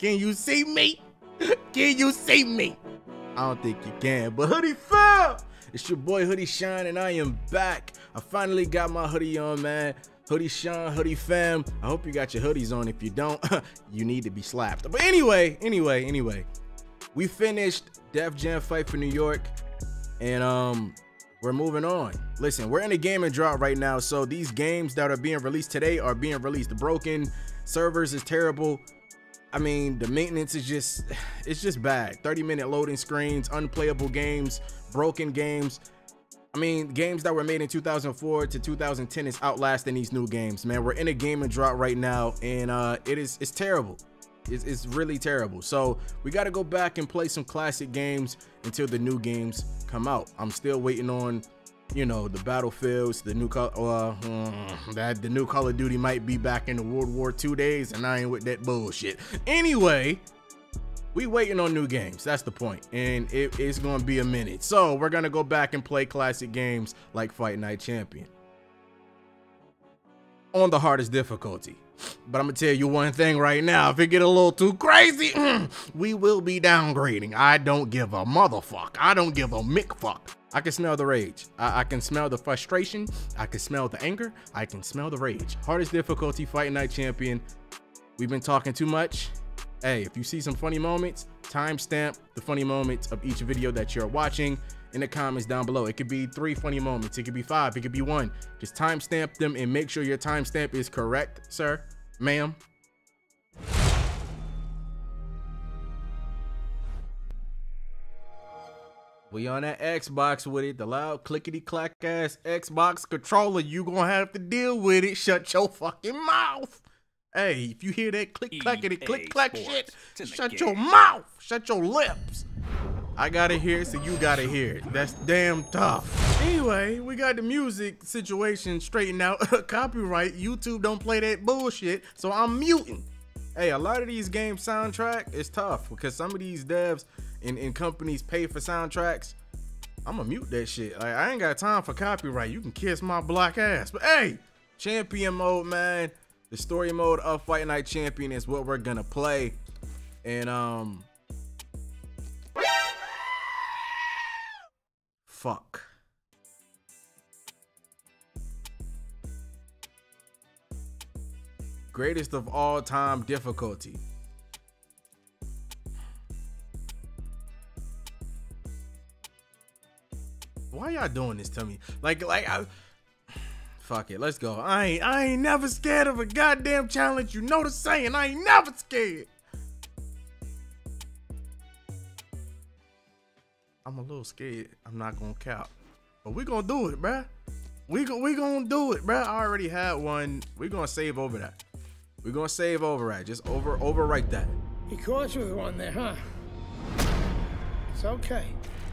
Can you see me? Can you see me? I don't think you can, but Hoodie fam! It's your boy Hoodie Shine, and I am back. I finally got my hoodie on, man. Hoodie Shine, Hoodie fam. I hope you got your hoodies on. If you don't, you need to be slapped. But anyway, we finished Def Jam Fight for New York, and we're moving on. Listen, we're in a gaming drought right now, so these games that are being released today are being released broken. Servers is terrible. I mean, the maintenance is just bad. 30-minute loading screens, unplayable games, broken games. I mean, games that were made in 2004 to 2010 is outlasting these new games, man. We're in a gaming drought right now, and it's terrible. It's really terrible. So we got to go back and play some classic games until the new games come out. I'm still waiting on, you know, the Battlefields, the new the new Call of Duty might be back in the World War II days, and I ain't with that bullshit. Anyway, we waiting on new games. That's the point, and it's gonna be a minute. So we're gonna go back and play classic games like Fight Night Champion on the hardest difficulty. But I'm gonna tell you one thing right now, if it get a little too crazy, we will be downgrading. I don't give a motherfuck. I don't give a mickfuck. I can smell the rage. I can smell the frustration. I can smell the anger. I can smell the rage. Hardest difficulty, Fight Night Champion. We've been talking too much. Hey, if you see some funny moments, timestamp the funny moments of each video that you're watching in the comments down below. It could be 3 funny moments. It could be 5. It could be 1. Just timestamp them and make sure your timestamp is correct, sir, ma'am. We on that Xbox with it, the loud clickety clack ass Xbox controller. You gonna have to deal with it. Shut your fucking mouth. Hey, if you hear that click clackety click clack shit, shut your mouth. Shut your lips. I gotta hear it, so you gotta hear it. That's damn tough. Anyway, we got the music situation straightened out. Copyright. YouTube don't play that bullshit, so I'm muting. Hey, a lot of these game soundtrack is tough because some of these devs and companies pay for soundtracks. I'm gonna mute that shit. Like, I ain't got time for copyright. You can kiss my black ass. But hey, champion mode, man. The story mode of Fight Night Champion is what we're gonna play. And fuck. Greatest of all time difficulty. Why y'all doing this to me? Fuck it, let's go. I ain't never scared of a goddamn challenge. You know the saying, I ain't never scared. I'm a little scared. I'm not gonna count. But we gonna do it, bruh. We gonna do it, bruh. I already had one. We gonna save over that. We're gonna save over that. Just overwrite that. He caught you with one there, huh? It's okay.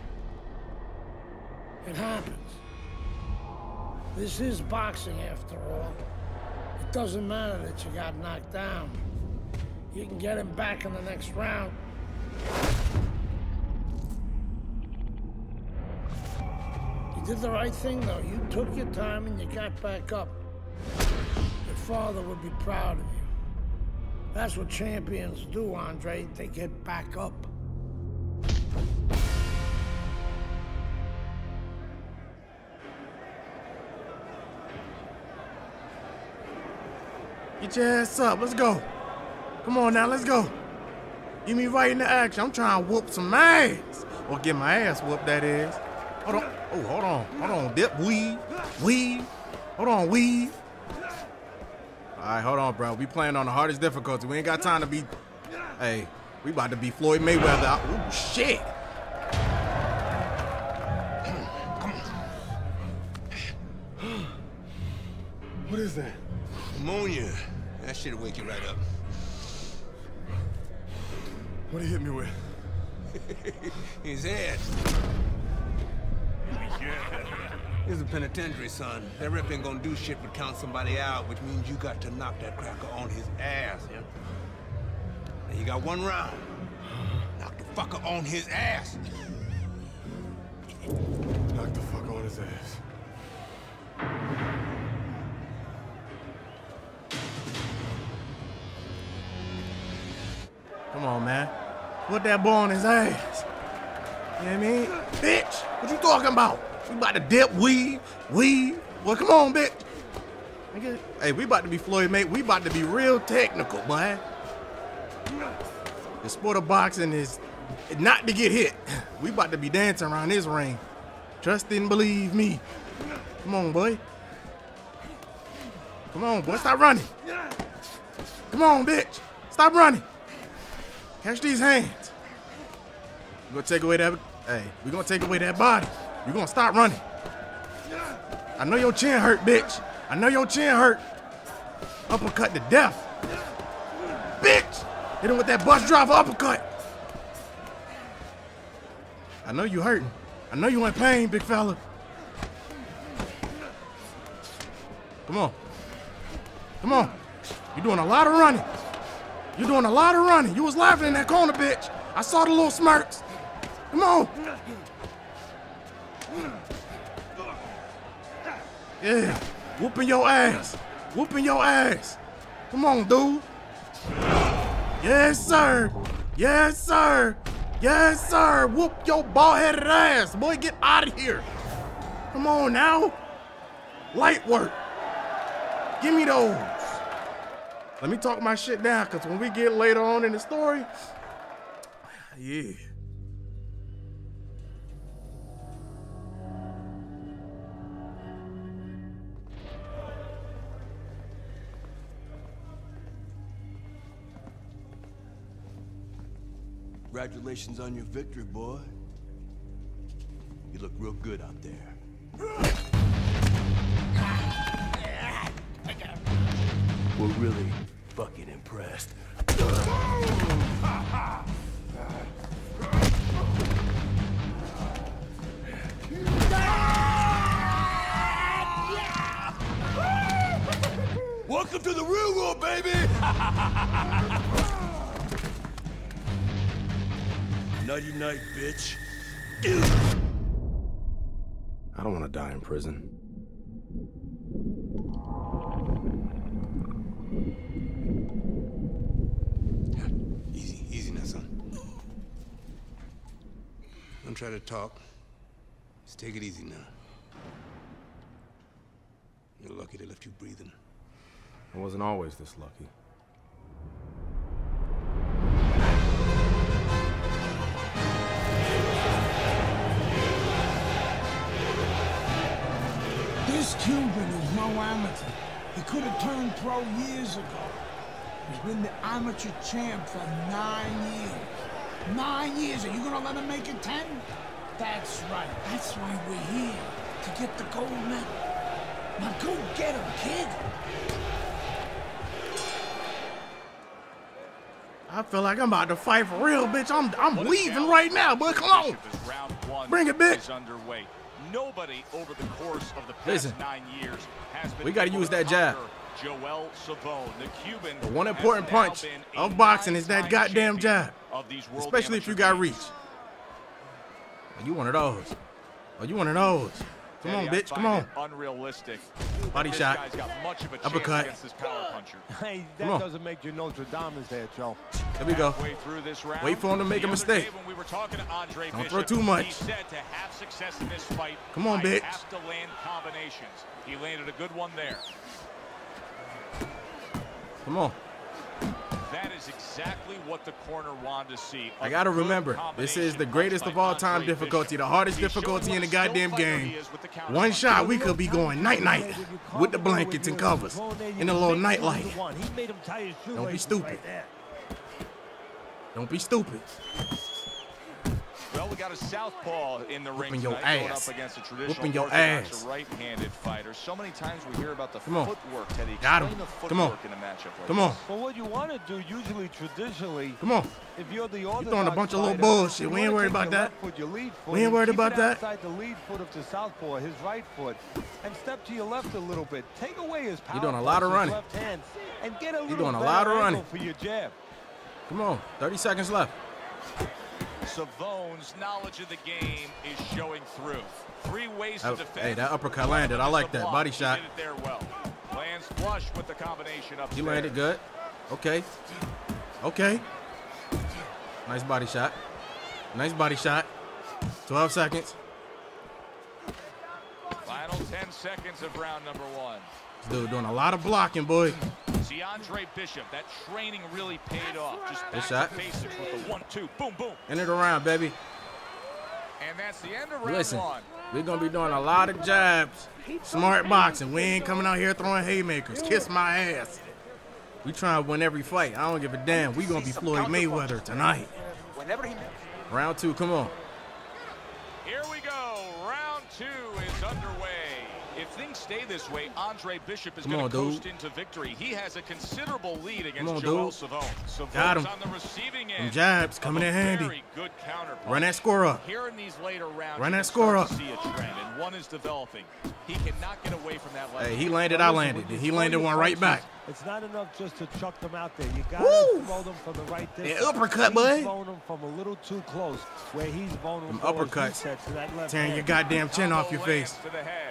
It happens. This is boxing after all. It doesn't matter that you got knocked down. You can get him back in the next round. You did the right thing, though. You took your time and you got back up. Your father would be proud of you. That's what champions do, Andre. They get back up. Get your ass up. Let's go. Come on now, let's go. Get me right into action. I'm trying to whoop some ass. Or get my ass whooped, that is. Hold on. Oh, hold on. Hold on. Dip. Weave. Hold on. Weave. All right, hold on, bro. We playing on the hardest difficulty. We ain't got time to be... Hey, we about to be Floyd Mayweather. Oh, shit. What is that? Pneumonia. That shit'll wake you right up. What did he hit me with? His head. This is a penitentiary, son. That rep ain't gonna do shit but count somebody out, which means you got to knock that cracker on his ass, yeah? Now you got 1 round. Knock the fucker on his ass. Knock the fuck on his ass. Come on, man. Put that boy on his ass. You know what I mean? Bitch, what you talking about? We about to dip, weave. Well, come on, bitch. Nigga, hey, we about to be Floyd, mate. We about to be real technical, boy. The sport of boxing is not to get hit. We about to be dancing around this ring. Trust and believe me. Come on, boy. Come on, boy. Stop running. Come on, bitch. Stop running. Catch these hands. We're gonna take away that. Hey, we're gonna take away that body. You're gonna stop running. I know your chin hurt, bitch. I know your chin hurt. Uppercut to death. Bitch! Hit him with that bus driver uppercut. I know you hurting. I know you in pain, big fella. Come on. Come on. You're doing a lot of running. You're doing a lot of running. You was laughing in that corner, bitch. I saw the little smirks. Come on. Yeah. Whooping your ass. Whooping your ass. Come on, dude. Yes, sir. Yes, sir. Yes, sir. Whoop your bald-headed ass. Boy, get out of here. Come on now. Light work. Give me those. Let me talk my shit down, because when we get later on in the story, yeah. Congratulations on your victory, boy. You look real good out there. We're really fucking impressed. Welcome to the real world, baby! Nighty night, bitch. I don't want to die in prison. Easy now, son. Don't try to talk. Just take it easy now. You're lucky they left you breathing. I wasn't always this lucky. This Cuban is no amateur. He could have turned pro years ago. He's been the amateur champ for 9 years. 9 years. Are you gonna let him make it 10? That's right. That's why we're here. To get the gold medal. Now go get him, kid. I feel like I'm about to fight for real, bitch. I'm leaving right now, but come on. Bring it, bitch. Nobody over the course of the past 9 years has been. We got to use that jab. Joel Savone, the Cuban. The one important punch of boxing is that goddamn jab, especially if you got reach. Oh, you one of those. Oh, you one of those. Come on, bitch. Come on. Unrealistic. Body shot. Uppercut. Hey, that doesn't make you Nostradamus there, Joe. There we go. Wait for him to make a mistake. Don't throw too much. Come on, bitch. Have to land combinations. He landed a good one there. Come on. That is exactly what the corner wanted to see. I gotta remember, this is the greatest of all time difficulty, the hardest difficulty in the goddamn game. One shot, we could be going night-night with the blankets and covers in a little nightlight. Don't be stupid. Don't be stupid. Well, we got a southpaw in the ring your tonight, ass. Up against a traditional Whooping your orthodox ass. right-handed fighter. So many times we hear about the Come on. footwork, Teddy. Got him. Explain the Come on. footwork in a matchup like Come on. Well, what you want to do, usually, traditionally, Come on. if you're the You throwing a bunch of little bullshit. We ain't worried about that. We ain't worried about that. Outside the lead foot of the southpaw, his right foot, and step to your left a little bit. Take away his power. You're doing a lot of punch, running. his left hand, and get a little doing a better lot of angle running. for your jab. Come on. 30 seconds left. Savone's knowledge of the game is showing through. 3 ways to defend. Hey, that uppercut landed. I like that. Body shot. He did it there well. Lands flush with the combination up. He landed good. Okay. Okay. Nice body shot. Nice body shot. 12 seconds. Final 10 seconds of round number 1. This dude doing a lot of blocking, boy. See, Andre Bishop, that training really paid off. Just Good back shot. to basics with the 1-2. Boom, boom. End it around, baby. And that's the end of round Listen, 1. we're going to be doing a lot of jabs. Smart boxing. We ain't coming out here throwing haymakers. Kiss my ass. We trying to win every fight. I don't give a damn. We going to be Floyd Mayweather tonight. Round 2, come on. Here we go. Round 2 is underway. If things stay this way, Andre Bishop is going to coast into victory. He has a considerable lead against Joel Savone. Got him. On the receiving end. Them jabs coming in handy. Very good counterpunch. Run that score up. Here in these later rounds, Run that score up. See a trend, and one is developing. He cannot get away from that. Hey, he landed, I landed. He landed one right back. It's not enough just to chuck them out there. You got to throw them from the right distance. Yeah, uppercut, boy. He's throwing them from a little too close, where he's vulnerable. Them uppercuts. Tearing your goddamn chin off your face. To the head.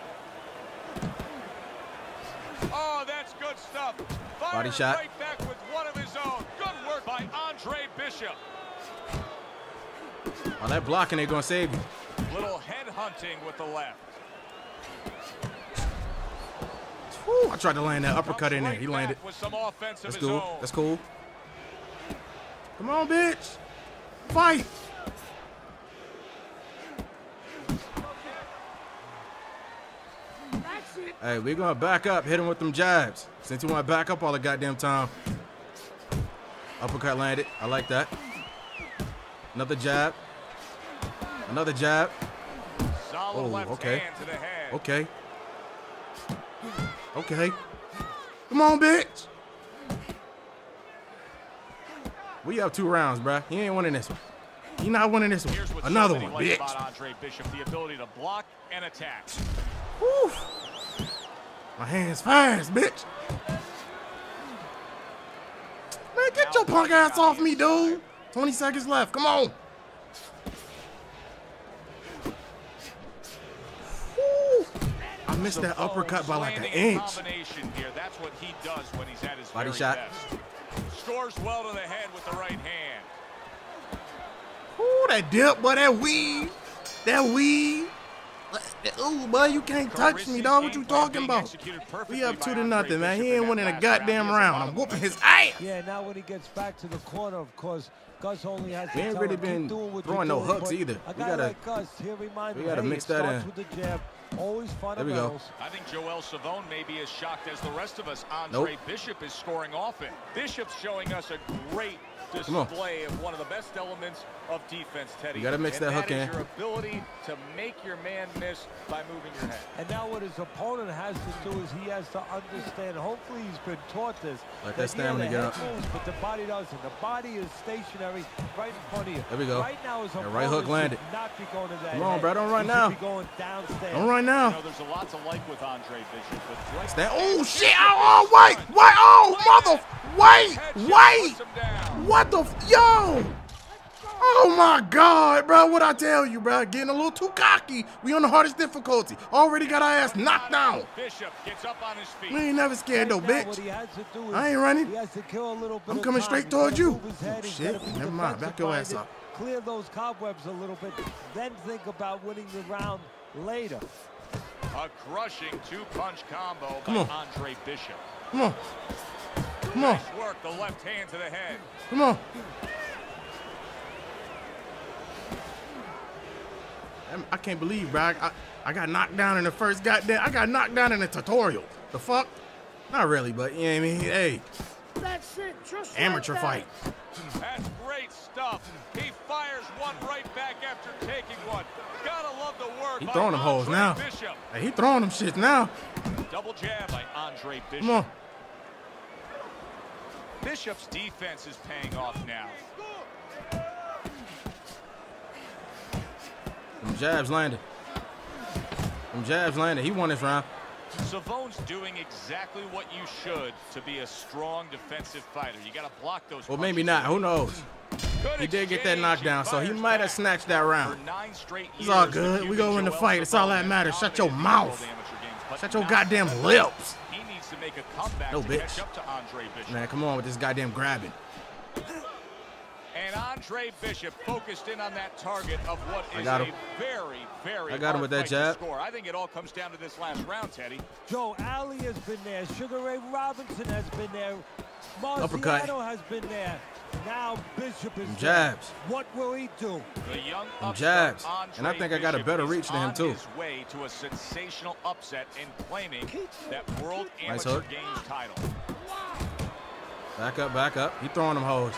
Oh, that's good stuff. Body shot. Right back with one of his own. Good work by Andre Bishop. Oh, that blocking ain't gonna save you. Little head hunting with the left. Whew, I tried to land that uppercut in there. He landed. With some offense That's of his cool. own. That's cool. Come on, bitch. Fight. Hey, we're gonna back up, hit him with them jabs. Since you want to back up all the goddamn time. Uppercut landed. I like that. Another jab. Another jab. Solid left okay. hand to the head. Okay. Okay. Come on, bitch. We up 2 rounds, bruh. He ain't winning this one. He not winning this one. Another one, bitch. About Andre Bishop, the ability to block and attack. Woo. My hands fast, bitch. Man, get your punk ass off me, dude. 20 seconds left. Come on. Woo. I missed that uppercut by like an inch. Here. That's what he does when he's at his Body very shot. best. Scores well to the head with the right hand. Ooh, that dip, boy, that weave. That weave. Ooh, boy, you can't touch me, dog. What you talking about? We up 2-0, man. He ain't winning a goddamn round. I'm whooping his ass. Yeah, now when he gets back to the corner, of course, Gus only has to We ain't really been throwing no hooks either. A guy like Gus, he'll remind we him, gotta hey, mix it that starts in. with the jab, always There we go. fundamentals. I think Joel Savone may be as shocked as the rest of us. Andre Bishop is scoring often. Bishop's showing us a great display of one of the best elements of defense, Teddy. You gotta mix that hook in. That is your ability to make your man miss by moving your head. And now what his opponent has to do is he has to understand, hopefully he's been taught this, Let that stamina get up. moves, but the body doesn't. The body is stationary right in front of you. There we go. Right now his That opponent right hook landed. should not be going to that Come on, head. bro. Don't run He now. should be going downstairs. Don't run now. You know, there's a lot to like with Andre Bishop. But right That, oh, shit. Oh, wait. Wait. Oh, mother. Wait. Wait. What the yo? Oh my God, bro. What I tell you, bro? Getting a little too cocky. We on the hardest difficulty. Already got our ass knocked down. Bishop gets up on his feet. We ain't never scared though, Right now, bitch. what he has to do is I ain't running. He has to kill a little bit I'm of coming time. straight He's towards gotta you. move his head. Oh, He's shit. gotta be Never mind. Back your ass defensive-minded, up. Clear those cobwebs a little bit, then think about winning the round later. A crushing 2-punch combo Come by on. Andre Bishop. Come on. Come on. Nice work, the left hand to the head. Come on. I can't believe, bro. I got knocked down in the first goddamn. I got knocked down in the tutorial. The fuck? Not really, but you know what I mean? Hey, That's it. Just amateur like that. fight. That's great stuff. He fires one right back after taking one. Gotta love the work. He by throwing them hoes Andre now. Bishop. Hey, he throwing them shits now. Double jab by Andre Bishop. Come on. Bishop's defense is paying off now. Them jabs landed. Them jabs landed. He won this round. Savone's doing exactly what you should to be a strong defensive fighter. You got to block those Well, punches. maybe not. Who knows? Good He did get that exchange. knockdown, so he fires might have back. snatched that round. For 9 straight It's all years, good. the We Cuban go win the Joel fight. It's all that Savone matters. has Shut your dominated mouth. the amateur games, but Shut your not goddamn this lips. He needs to make a comeback No, to bitch. catch up to Andre Bishop. Man, come on with this goddamn grabbing. And Andre Bishop focused in on that target of what is a very, very I got him with that jab. Score. I think it all comes down to this last round, Teddy. Joe Ali has been there. Sugar Ray Robinson has been there. Uppercut. Marciano has been there. Now Bishop is jabs. There. What will he do? The young jabs. Andre And I think I got a better reach than him too. His way to a sensational upset in claiming that World Nice Amateur hook. Games title. Back up, back up. He throwing them hoes.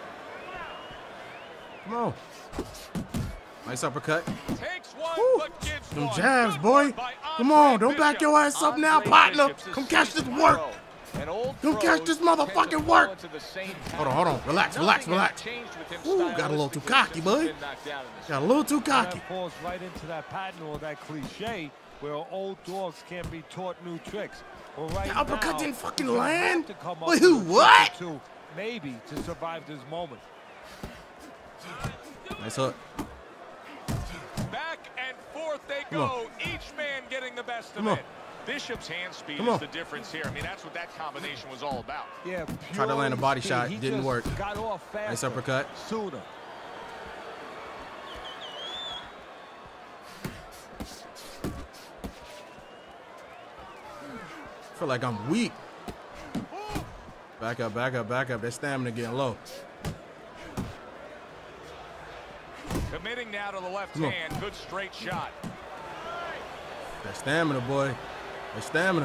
Come on. Nice uppercut. Takes one, Woo. but gives Them one. jabs, Good boy. work by Come Andre on, don't back Bishop. your ass up now, Andre partner. Bishop's Come a catch this seasoned work. pro. And old Don't catch pros this motherfucking tend to work. fall into the same Hold on. Relax, relax, Nothing has relax. changed with him Ooh, got a little too stylistically cocky, since bud. he's been knocked out in this Got a little too cocky. That falls right into that pattern or that cliche where old dogs can't be taught new tricks. Well, right The uppercut now, didn't fucking he's gonna have land? to come up Wait, with who, a trick or what? two, maybe to survive this moment. Nice hook. Back and forth they Come on. go, each man getting the best of Come on. it. Bishop's hand speed Come is on. the difference here. I mean, that's what that combination was all about. Yeah, Tried to land a body speed. shot, He didn't just work. Got off faster, Nice uppercut. sooner. I feel like I'm weak. Back up, back up, back up. That stamina getting low. Committing now to the left Come on. hand. Good straight shot. That stamina, boy. That stamina.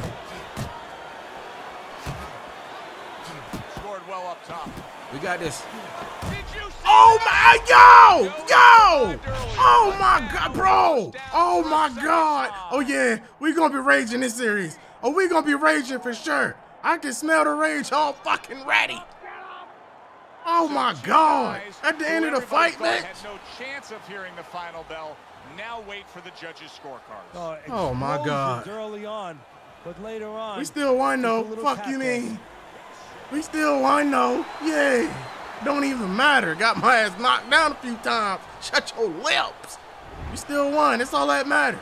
Scored well up top. We got this. Did you see Oh that? my, yo! Oh my God, bro! Oh my God! Oh yeah, we gonna be raging this series. Oh, we gonna be raging for sure. I can smell the rage all fucking ready. Oh my God! At the end of the fight, man. Had no chance of hearing the final bell. Now wait for the judges' scorecards. Oh my God! Early on, but later on, We still won it's a though. little Fuck you tap-in. mean? We still won though. Yay! Don't even matter. Got my ass knocked down a few times. Shut your lips. We still won. That's all that matters.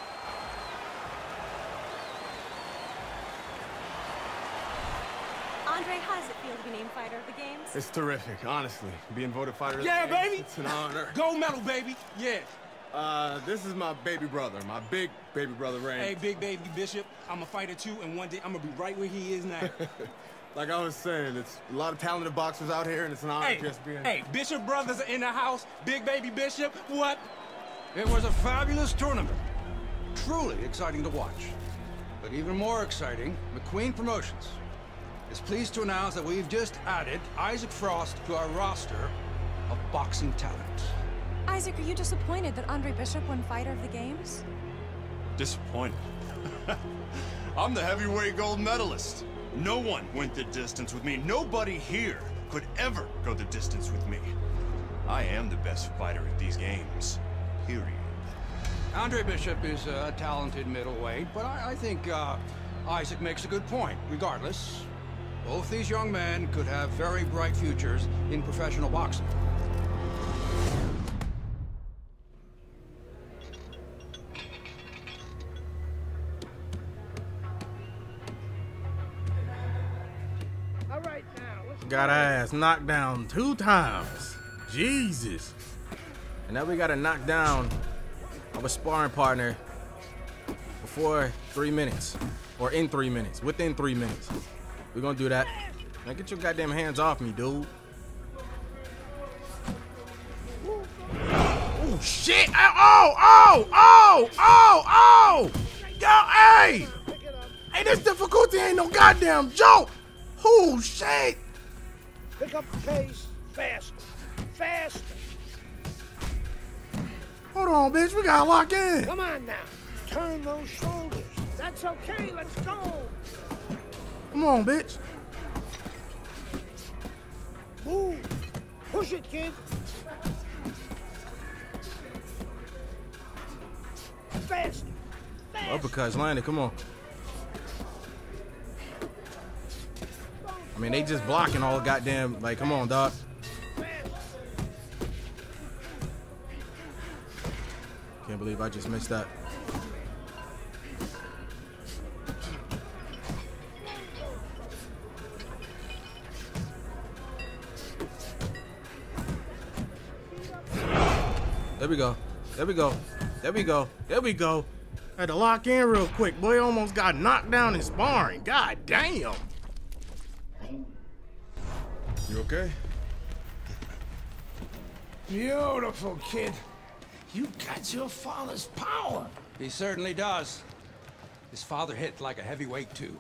Andre, how does it feel to be named fighter of the games? It's terrific, honestly. Being voted fighter of the Yeah, games, baby. It's an honor. Gold medal, baby. Yeah. This is my baby brother, my big baby brother, Ray. Hey, big baby Bishop, I'm a fighter too, and one day I'm gonna be right where he is now. Like I was saying, it's a lot of talented boxers out here, and it's an honor Hey, just being. hey, Bishop brothers are in the house. Big baby Bishop, what? It was a fabulous tournament. Truly exciting to watch. But even more exciting, McQueen Promotions is pleased to announce that we've just added Isaac Frost to our roster of boxing talent. Isaac, are you disappointed that Andre Bishop won fighter of the games? Disappointed. I'm the heavyweight gold medalist. No one went the distance with me. Nobody here could ever go the distance with me. I am the best fighter at these games. Period. Andre Bishop is a talented middleweight, but I think Isaac makes a good point. Regardless, both these young men could have very bright futures in professional boxing. All right, now, let's Got our ass knocked down 2 times. Jesus. And now we got to knock down of a sparring partner before 3 minutes. Or in 3 minutes. Within 3 minutes. We're going to do that. Now get your goddamn hands off me, dude. Oh, shit. Oh. Yo, hey. Hey, this difficulty ain't no goddamn joke. Oh, shit. pick up the pace fast. Fast. Hold on, bitch. We got to lock in. Come on now. Turn those shoulders. That's okay. Let's go. Come on, bitch. Move. Push it, kid. Fast. Uppercuts landed. Come on. I mean, they just blocking all the goddamn. Like, come on, dog. Can't believe I just missed that. There we go. There we go. There we go. There we go. Had to lock in real quick. Boy, almost got knocked down in sparring. God damn. You okay? Beautiful, kid. You got your father's power. He certainly does. His father hit like a heavyweight, too.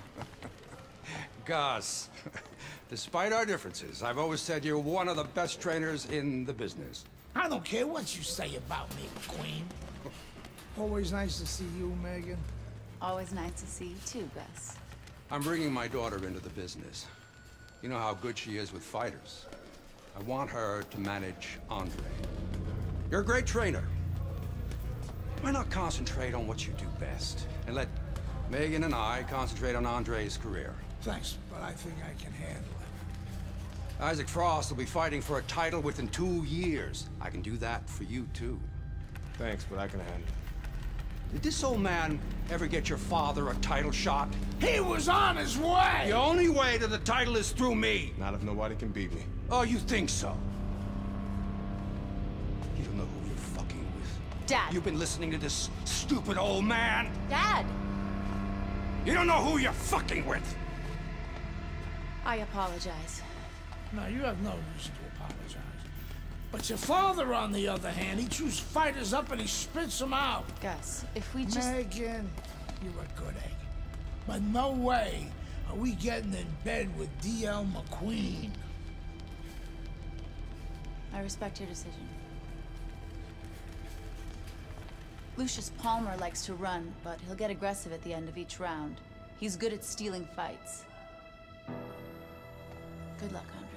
Gus, despite our differences, I've always said you're one of the best trainers in the business. I don't care what you say about me, Queen. Always nice to see you, Megan. Always nice to see you too, Gus. I'm bringing my daughter into the business. You know how good she is with fighters. I want her to manage Andre. You're a great trainer. Why not concentrate on what you do best and let Megan and I concentrate on Andre's career? Thanks, but I think I can handle it. Isaac Frost will be fighting for a title within 2 years. I can do that for you, too. Thanks, but I can handle it. Did this old man ever get your father a title shot? He was on his way! The only way to the title is through me. Not if nobody can beat me. Oh, you think so? You don't know who you're fucking with. Dad. You've been listening to this stupid old man. Dad! You don't know who you're fucking with. I apologize. No, you have no reason to apologize. But your father, on the other hand, he chews fighters up and he spits them out. Gus, if we just... Megan, you're a good egg. But no way are we getting in bed with D.L. McQueen. I respect your decision. Lucius Palmer likes to run, but he'll get aggressive at the end of each round. He's good at stealing fights. Good luck, Andre.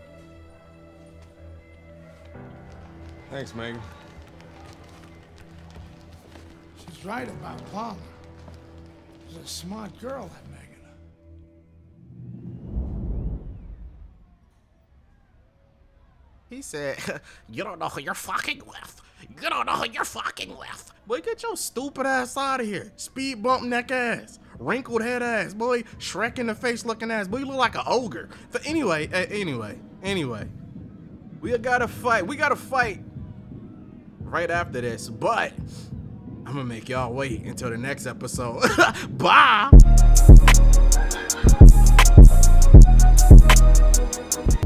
Thanks, Megan. She's right about Palmer. She's a smart girl, that Megan. He said, you don't know who you're fucking with. You don't know who you're fucking with. Boy, get your stupid ass out of here. Speed bump neck ass. Wrinkled head ass. Boy, Shrek in the face looking ass. Boy, you look like an ogre. But anyway. We gotta fight. We gotta fight right after this. But I'm gonna make y'all wait until the next episode. Bye.